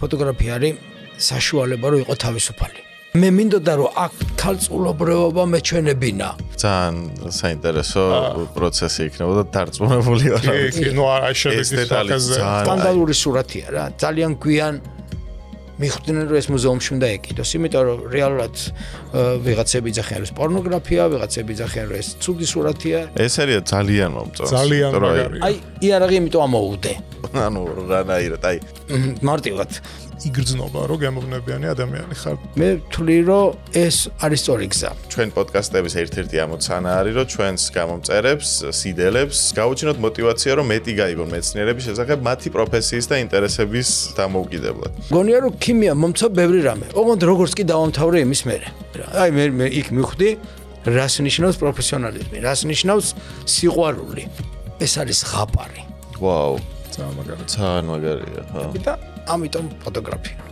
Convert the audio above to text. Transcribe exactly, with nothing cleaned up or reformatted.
ფოტოგრაფია არის საშუალება რომ იყო თავისუფალი. მე მინდოდა რომ აქ ქალწულობრიობა მეჩვენებინა. ძალიან საინტერესო პროცესი იქნებოდა დარწმუნებული ვარ. კი, ნუ არ შედეგის სკანდალური სურათია რა. ძალიან გვიან მიხვდნენ რომ ეს მუზეუმში უნდა ეკიდოს, იმიტომ რომ რეალურად ვიღაცები იძახიან რომ ეს პორნოგრაფია, ვიღაცები იძახიან რომ ეს ცუდი სურათია. ეს არის ძალიან მომწონს. ძალიან მაგარია. აი, იარაღი იმიტომ ამოუვდე. ანუ რანაირად, აი მარტივად იგრძნობა რომ გემოვნებიანი ადამიანი ხარ. მე ვთვლი რომ ეს არის სწორი გზა. ჩვენ პოდკასტების ერთ-ერთი ამოცანა არის რომ ჩვენს გამომწერებს, სიდელებს გაუჩინოთ მოტივაცია რომ მეტი გაიგონ მეცნიერების შესახებ მათი პროფესიის და ინტერესების დამოუკიდებლად. გონია რომ ქიმია მომცა ბევრი რამე. ოღონდ როგორც კი დავამთავრე იმის მერე. აი მე მე იქ მივხვდი რას ნიშნავს პროფესიონალიზმი, რას ნიშნავს სიყვარული. ეს არის ზღაპარი. ვაუ. ძალიან მაგარია. ძალიან მაგარია, ხო. და ამიტომ ფოტოგრაფია.